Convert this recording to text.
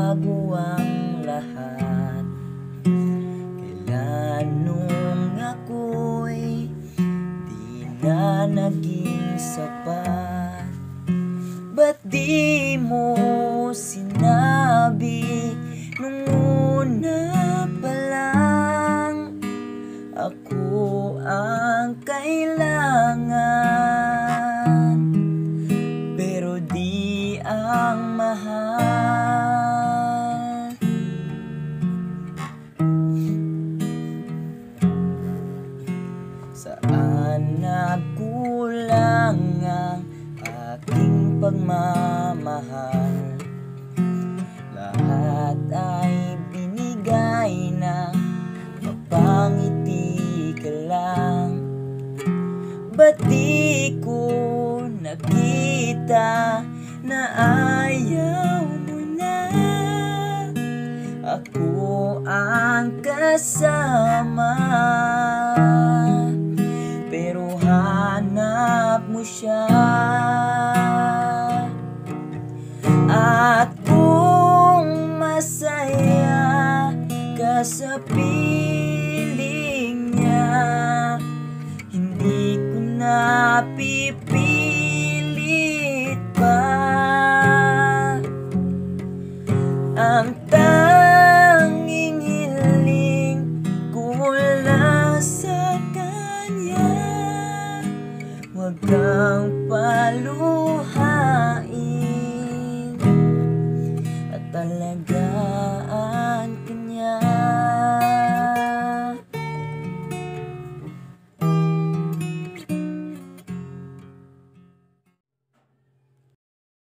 bago ang lahat. Kailan nung ako'y di na naging sapat, ba't di mo sinabi nung una pa lang ako ang kailangan, pero di ang mahal? Saan nagkulang ang aking pagmamahal? Lahat ay binigay na mapangiti ka lang. Ba't di ko nakita na ayaw mo na ako ang kasama, pero hanap mo siya? At kung masaya ka sa piling niya, hindi ko na pipilit pa. Ang tanging hiling ko lang sa kanya, huwag kang paluhain at alagaan ka niya.